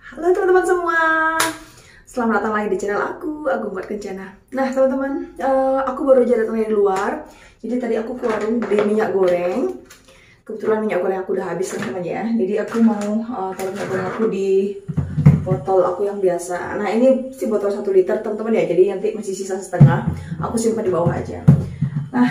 Halo teman-teman semua, selamat datang lagi di channel aku buat Kencana. Nah teman-teman, aku baru aja datang dari luar. Jadi tadi aku ke warung beli minyak goreng. Kebetulan minyak goreng aku udah habis teman-teman ya. Jadi aku mau taruh minyak goreng aku di botol aku yang biasa. Nah ini si botol 1 liter teman-teman ya. Jadi nanti masih sisa setengah, aku simpan di bawah aja. Nah,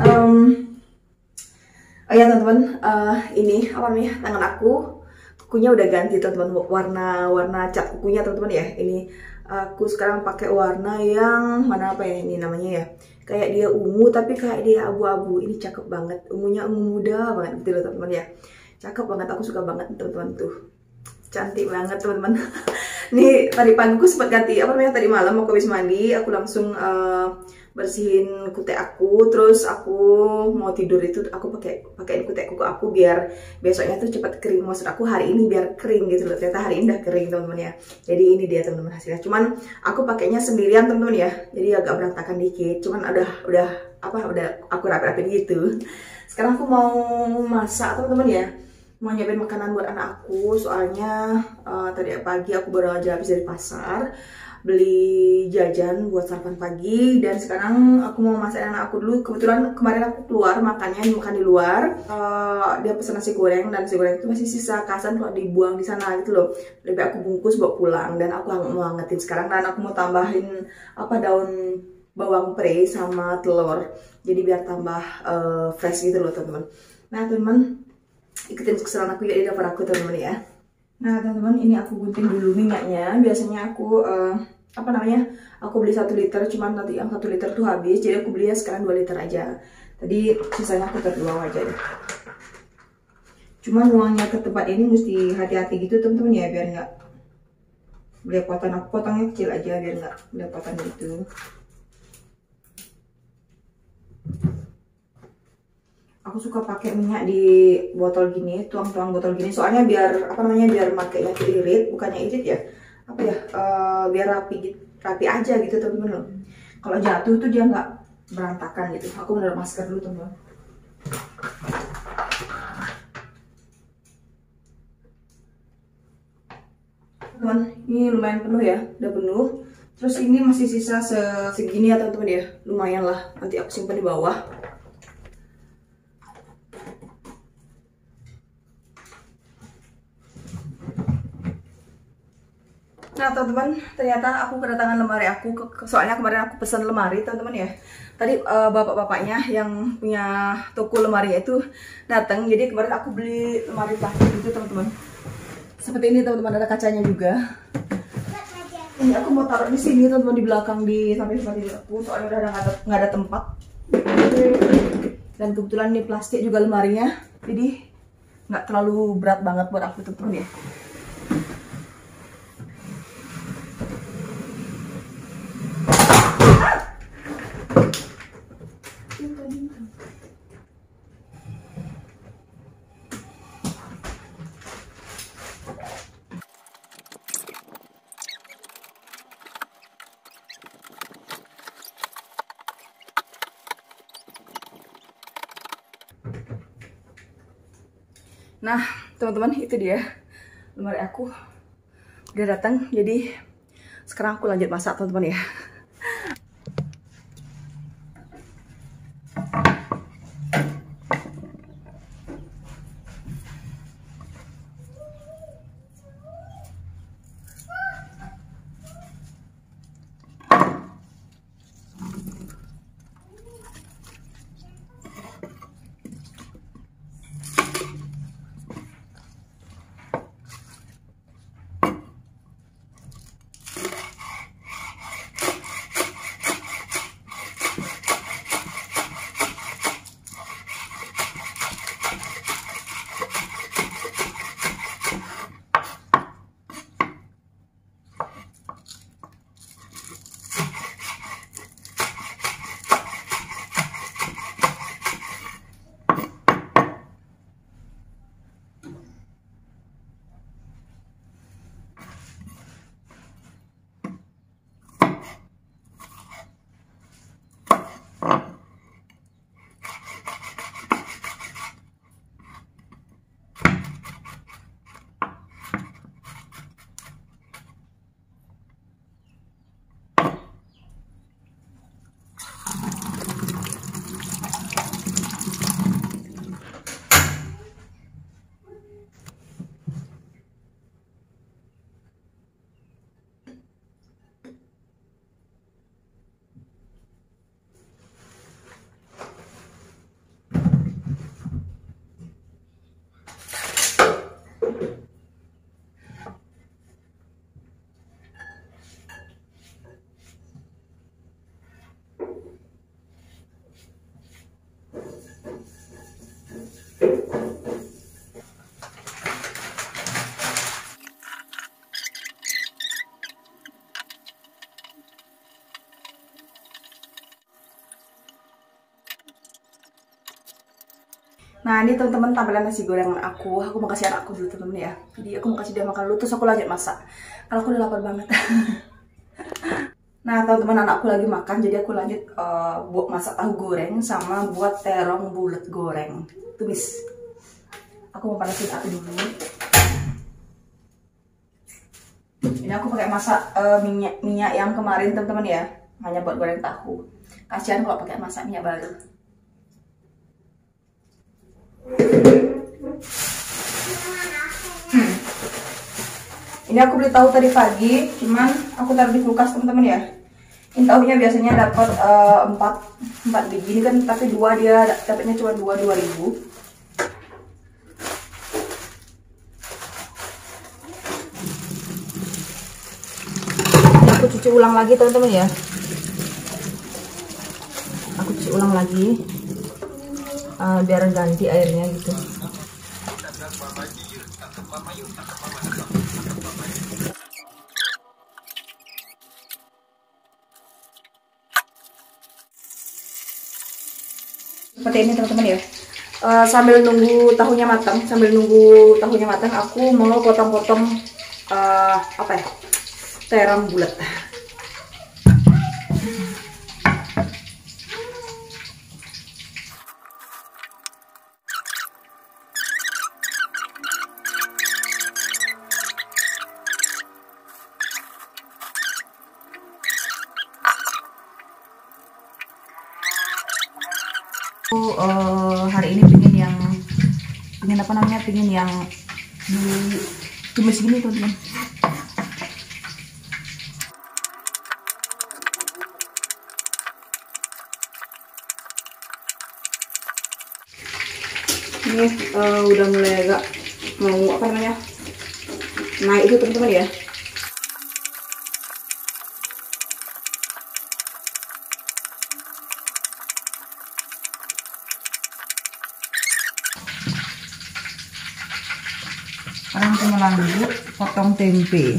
oh ya teman-teman, ini apa namanya, tangan aku kukunya udah ganti teman-teman, warna cat kukunya teman-teman ya. Ini aku sekarang pakai warna yang mana, apa ya ini namanya ya, kayak dia ungu tapi kayak dia abu-abu. Ini cakep banget, ungunya ungu muda banget gitu loh teman-teman ya. Cakep banget, aku suka banget teman-teman, tuh cantik banget teman-teman. Nih tadi pagi aku sempat ganti apa namanya, tadi malam aku habis mandi aku langsung bersihin kutek aku, terus aku mau tidur itu aku pakein kutek kuku aku biar besoknya tuh cepat kering. Maksud aku hari ini biar kering gitu loh. Ternyata hari ini udah kering teman-teman ya. Jadi ini dia teman-teman hasilnya. Cuman aku pakainya sendirian teman-teman ya. Jadi agak berantakan dikit. Cuman udah aku rapi-rapin gitu. Sekarang aku mau masak teman-teman ya. Mau nyiapin makanan buat anak aku. Soalnya tadi pagi aku baru aja habis dari pasar beli jajan buat sarapan pagi, dan sekarang aku mau masakin anak aku dulu. Kebetulan kemarin aku keluar makan di luar. Dia pesan nasi goreng, dan nasi goreng itu masih sisa, kasian kalau dibuang di sana gitu loh. Lebih aku bungkus bawa pulang, dan aku mau angetin sekarang. Dan aku mau tambahin daun bawang pre sama telur, jadi biar tambah fresh gitu loh teman-teman. Nah teman-teman, ikutin keseruan aku ya di dapur aku teman-teman ya. Nah teman-teman, ini aku gunting dulu minyaknya. Biasanya aku aku beli 1 liter, cuman nanti yang 1 liter tuh habis, jadi aku belinya sekarang 2 liter aja. Tadi sisanya aku taruh aja deh. Cuman uangnya ke tempat ini mesti hati-hati gitu teman-teman ya, biar nggak belepotan. Aku potongnya kecil aja biar nggak belepotan gitu. Aku suka pakai minyak di botol gini, tuang-tuang botol gini, soalnya biar biar makainya tuh irit, bukannya irit ya, biar rapi aja gitu temen-temen loh. Kalau jatuh tuh dia nggak berantakan gitu. Aku bener masker dulu temen-temen. Teman, ini lumayan penuh ya, udah penuh. Terus ini masih sisa segini ya teman-teman ya, lumayan lah. Nanti aku simpan di bawah. Nah teman-teman, ternyata aku kedatangan lemari aku. Soalnya kemarin aku pesan lemari teman-teman ya. Tadi bapak-bapaknya yang punya toko lemari itu datang. Jadi kemarin aku beli lemari plastik gitu teman-teman. Seperti ini teman-teman, ada kacanya juga. Ini aku mau taruh di sini teman-teman, di belakang, di samping tempat tidur aku. Soalnya udah nggak ada tempat. Dan kebetulan ini plastik juga lemarinya, jadi nggak terlalu berat banget buat aku teman-teman ya. Nah teman-teman, itu dia lemari aku udah datang. Jadi sekarang aku lanjut masak teman-teman ya. Nah ini teman-teman tampilan nasi goreng aku mau kasih anakku dulu teman-teman ya. Jadi aku mau kasih dia makan dulu terus aku lanjut masak. Karena aku udah lapar banget. Nah teman-teman anakku lagi makan jadi aku lanjut buat masak tahu goreng sama buat terong bulat goreng. Tumis. Aku mau panasin api dulu. Ini aku pakai masak minyak yang kemarin teman-teman ya. Hanya buat goreng tahu. Kasihan kalau pakai masak minyak baru. Ini aku beli tahu tadi pagi, cuman aku taruh di kulkas teman-teman ya. Ini tahunya biasanya dapat 4 biji, ini kan tapi 2 dia dapatnya cuma 2.000. Aku cuci ulang lagi teman-teman ya. Aku cuci ulang lagi biar ganti airnya gitu. Seperti ini teman-teman ya. Sambil nunggu tahunya matang, aku mau potong-potong apa ya, terong bulat. Hari ini pingin yang ditumis gini teman-teman. Ini udah mulai agak mau apa namanya naik itu teman-teman ya. Sekarang aku lanjut potong tempe.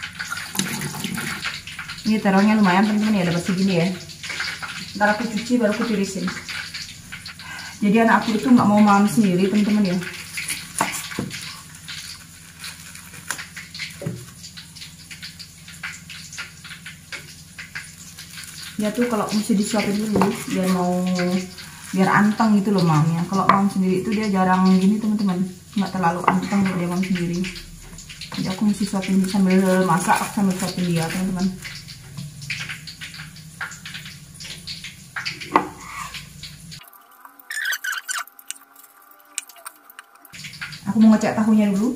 Ini terongnya lumayan teman-teman ya, dapat segini ya. Ntar aku cuci baru aku tirisin. Jadi anak aku itu nggak mau makan sendiri teman-teman ya. Dia tuh kalau mesti disuapin dulu biar anteng gitu loh mamnya. Kalau mam sendiri itu dia jarang gini teman-teman, nggak terlalu anteng kalau dia mam sendiri. Jadi aku mesti suapin sambil masak, aku sambil suapin dia teman-teman. Aku mau ngecek tahunya dulu.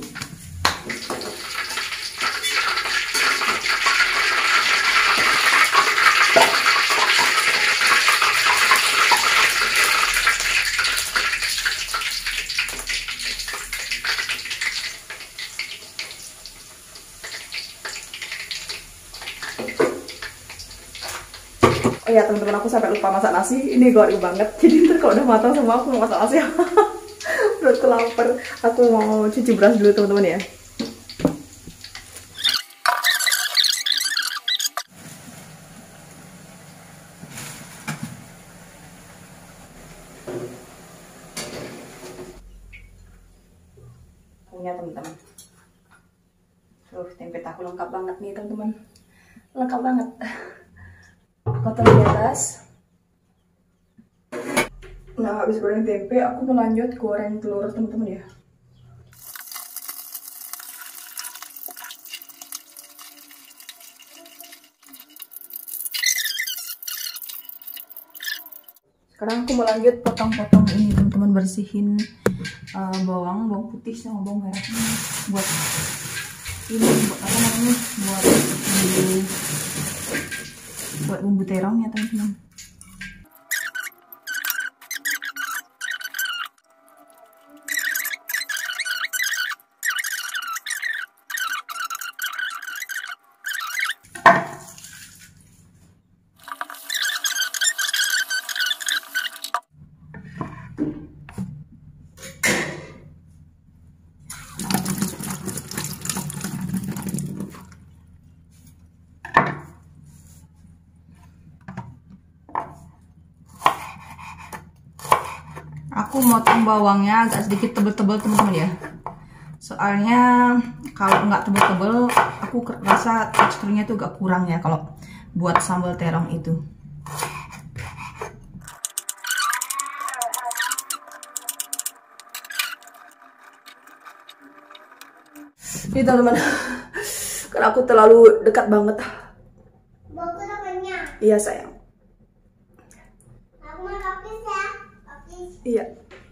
Oh ya teman-teman, aku sampai lupa masak nasi. Ini goreng banget. Jadi ntar kalau udah matang semua aku mau masak nasi. Perutku lapar. Aku mau cuci beras dulu teman-teman ya. Punya teman-teman. Tempe tahu lengkap banget nih teman-teman. Lengkap banget. Aku taruh di atas. Nah habis goreng tempe aku mau lanjut goreng telur teman-teman ya. Sekarang aku mau lanjut potong-potong ini teman-teman, bersihin bawang putih sama bawang merah ini buat apa namanya, buat bumbu terongnya teman-teman. motong bawangnya agak sedikit tebel-tebel teman-teman ya. Soalnya kalau nggak tebel-tebel, aku rasa teksturnya tuh agak kurang ya kalau buat sambal terong itu. Ini teman-teman, karena aku terlalu dekat banget. Iya sayang. Iya.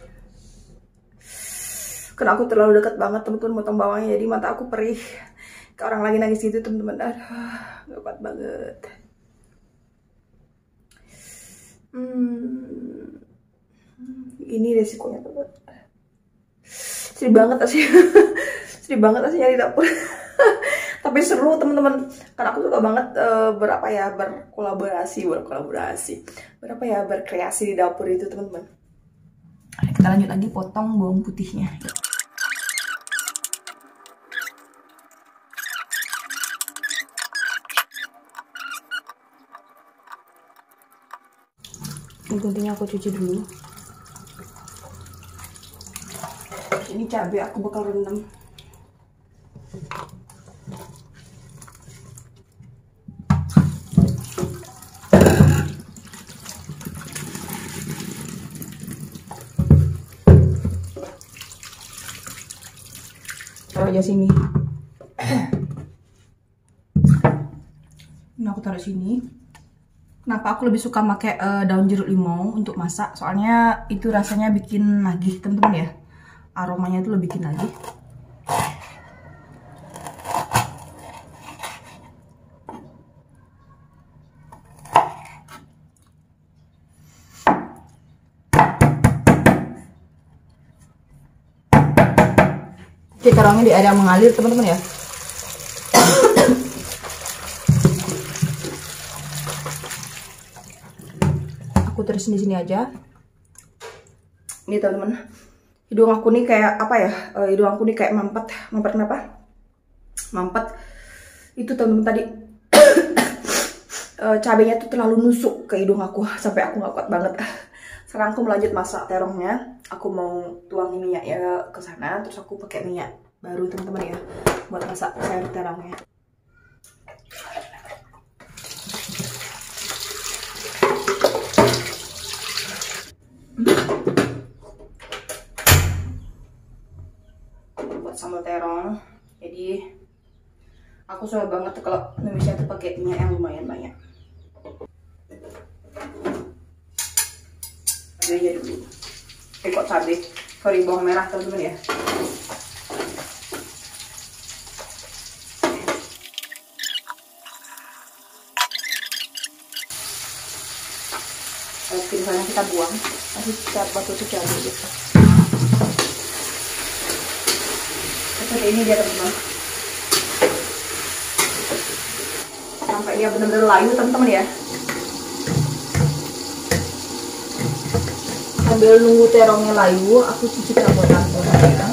Karena aku terlalu dekat banget teman-teman motong bawangnya, jadi mata aku perih. Kayak orang lagi nangis gitu teman-teman. Aduh, gak kuat banget. Ini resikonya teman-teman. Sedih banget sih. Sedih banget sih nyari dapur. Tapi seru teman-teman. Karena aku suka banget berkreasi di dapur itu teman-teman. Kita lanjut lagi potong bawang putihnya. Guntingnya aku cuci dulu. Ini cabai aku bakal rendam. Taruh aja sini. Ini aku taruh sini. Kenapa aku lebih suka pakai daun jeruk limau untuk masak? Soalnya itu rasanya bikin nagih teman-teman ya. Aromanya itu lebih bikin nagih. Oke, terongnya di air yang mengalir teman-teman ya. Aku terusin di sini aja. Ini teman-teman, hidung aku nih kayak apa ya? Hidung aku nih kayak mampet. Mampet kenapa? Mampet itu teman-teman tadi. Cabenya tuh terlalu nusuk ke hidung aku sampai aku nggak kuat banget. Sekarang aku melanjut masak terongnya. Aku mau tuangin minyak ya ke sana, terus aku pakai minyak baru teman-teman ya buat masak sayur terongnya. Buat sambal terong. Jadi aku suka banget kalau Indonesia tuh pakai minyak yang lumayan banyak. Aja dulu. Kok cabai, sorry bawang merah teman-teman ya. Misalnya kita buang, masih kita batu cabai gitu. Seperti ini dia teman-teman. Sampai dia benar-benar layu teman-teman ya. Sambil nunggu terongnya layu, aku cuci perabotan terongnya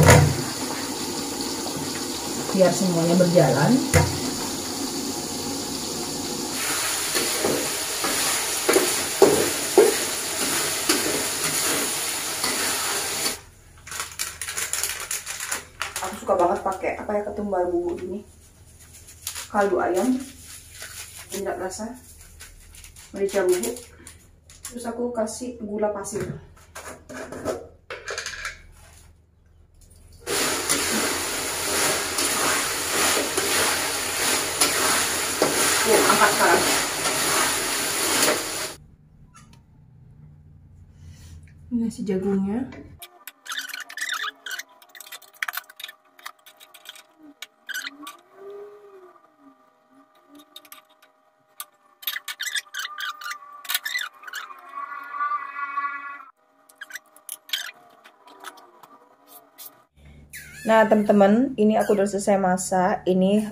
biar semuanya berjalan. Aku suka banget pakai ketumbar bumbu ini, kaldu ayam, minyak rasa, merica bubuk. Terus aku kasih gula pasir. Angkat sekarang. Ini nasi jagungnya. Nah teman-teman, ini aku udah selesai masak. Ini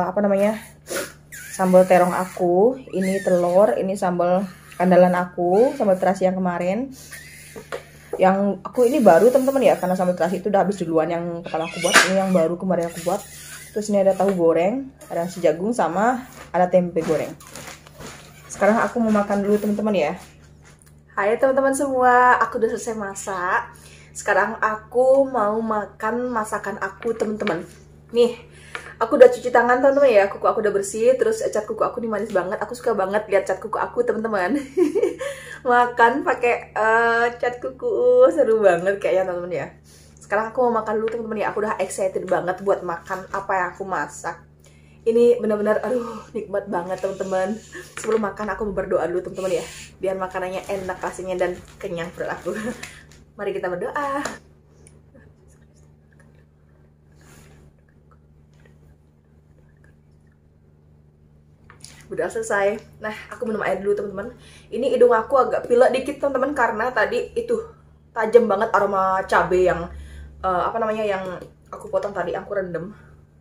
sambal terong aku. Ini telur, ini sambal andalan aku, sambal terasi yang kemarin. Yang aku ini baru teman-teman ya, karena sambal terasi itu udah habis duluan yang kepala aku buat. Ini yang baru kemarin aku buat. Terus ini ada tahu goreng, ada nasi jagung, sama ada tempe goreng. Sekarang aku mau makan dulu teman-teman ya. Hai teman-teman semua, aku udah selesai masak. Sekarang aku mau makan masakan aku teman-teman. Nih, aku udah cuci tangan teman-teman ya, kuku aku udah bersih. Terus cat kuku aku nih manis banget, aku suka banget lihat cat kuku aku teman-teman. Makan pakai cat kuku, seru banget kayaknya teman-teman ya. Sekarang aku mau makan dulu teman-teman ya, aku udah excited banget buat makan apa yang aku masak. Ini benar-benar aduh nikmat banget teman-teman. Sebelum makan aku mau berdoa dulu teman-teman ya, biar makanannya enak rasanya dan kenyang perut aku. Mari kita berdoa. Udah selesai. Nah, aku minum air dulu teman-teman. Ini hidung aku agak pilek dikit teman-teman karena tadi itu tajam banget aroma cabai yang apa namanya yang aku potong tadi, aku rendam.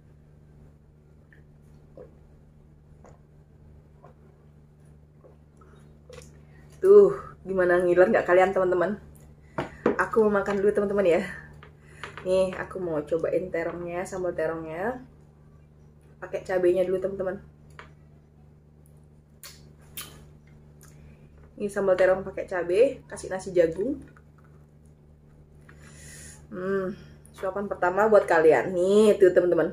Tuh, gimana ngiler nggak kalian teman-teman? Aku mau makan dulu teman-teman ya. Nih, aku mau cobain terongnya, sambal terongnya. Pakai cabenya dulu teman-teman. Ini sambal terong pakai cabai, kasih nasi jagung. Suapan pertama buat kalian. Nih, tuh teman-teman.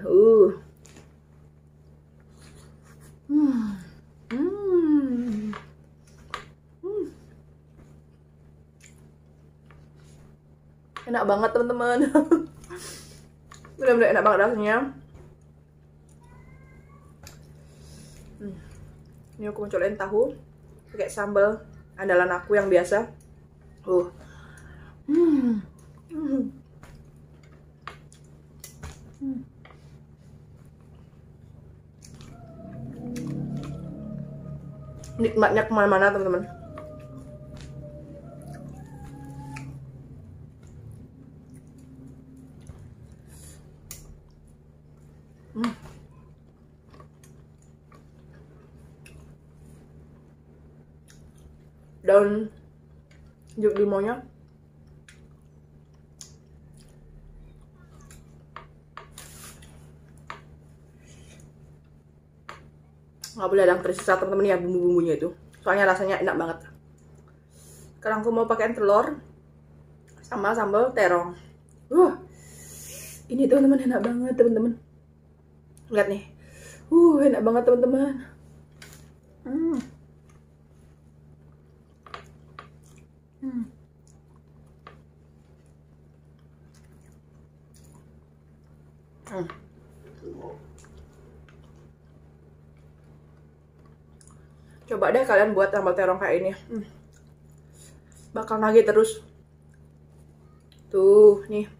Enak banget teman-teman. Bener-bener enak banget rasanya. Ini aku mau cobain tahu pakai sambal andalan aku yang biasa. Nikmatnya kemana-mana teman-teman. Daun jeruk limonnya nggak boleh ada yang tersisa teman-teman ya, bumbu-bumbunya itu soalnya rasanya enak banget. Sekarang aku mau pakai telur sama sambal terong. Ini teman-teman enak banget teman-teman, lihat nih, enak banget teman-teman. Coba deh kalian buat sambal terong kayak ini, bakal nagih terus. Tuh nih,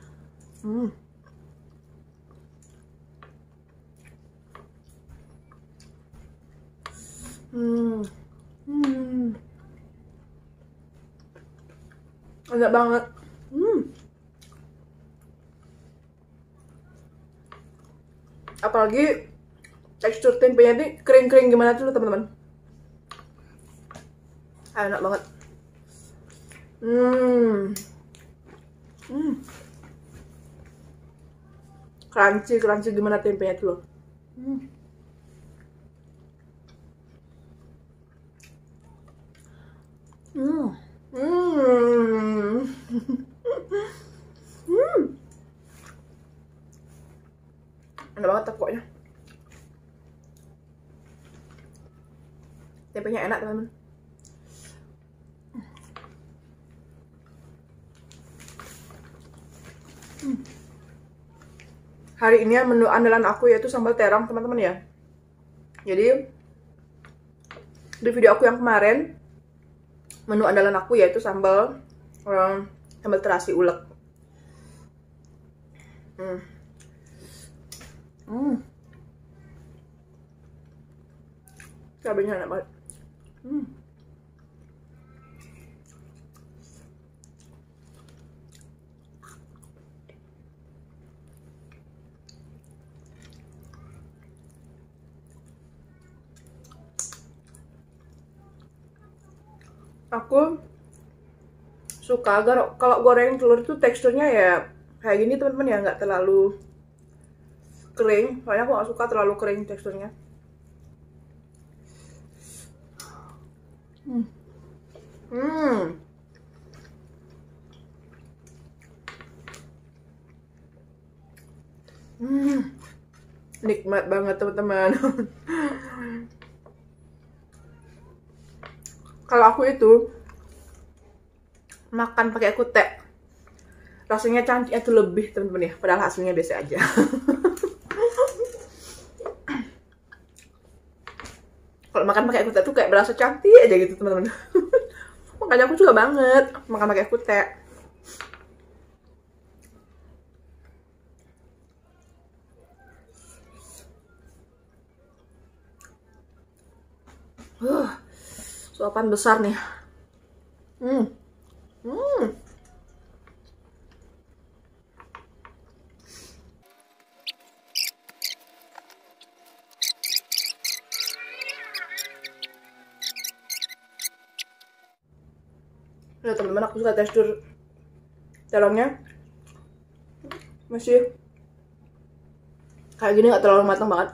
enak banget. Apalagi tekstur tempenya ini kering-kering gimana tuh teman-teman. Enak banget. Crunchy gimana tempenya tuh loh. Enak banget pokoknya. Tempenya enak teman-teman. Hari ini menu andalan aku yaitu sambal terong teman-teman ya. Jadi di video aku yang kemarin menu andalan aku yaitu sambal terasi ulek. Cabenya enak banget. Aku suka kalau goreng telur itu teksturnya ya kayak gini teman-teman ya, nggak terlalu kering. Soalnya aku nggak suka terlalu kering teksturnya. Nikmat banget teman-teman. Kalau aku itu makan pakai kutek, rasanya cantiknya tuh lebih teman-teman ya, padahal hasilnya biasa aja. Kalau makan pakai kutek tuh kayak berasa cantik aja gitu teman-teman. Makanya aku suka banget makan pakai kutek. Suapan besar nih. Nah teman-teman, aku suka tekstur dalamnya masih kayak gini, nggak terlalu matang banget.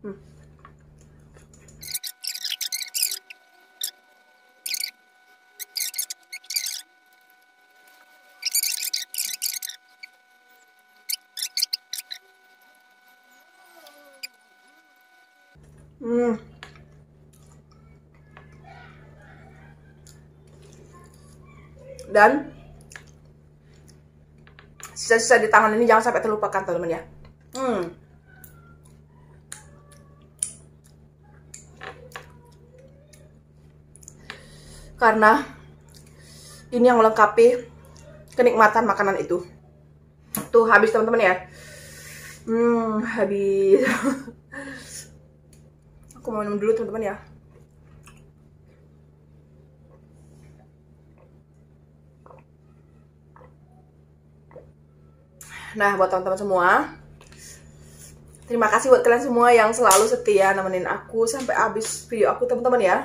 Dan sisa-sisa di tangan ini jangan sampai terlupakan teman-teman ya. Karena ini yang melengkapi kenikmatan makanan itu. Tuh habis teman-teman ya. Habis. Aku mau minum dulu teman-teman ya. Nah, buat teman-teman semua, terima kasih buat kalian semua yang selalu setia nemenin aku sampai habis video aku teman-teman ya.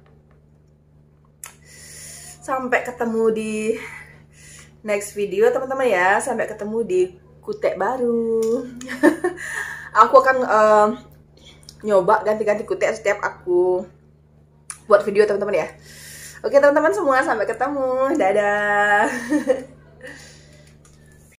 Sampai ketemu di next video teman-teman ya. Sampai ketemu di kutek baru. Aku akan nyoba ganti-ganti kutek setiap aku buat video teman-teman ya. Oke teman-teman semua, sampai ketemu. Dadah.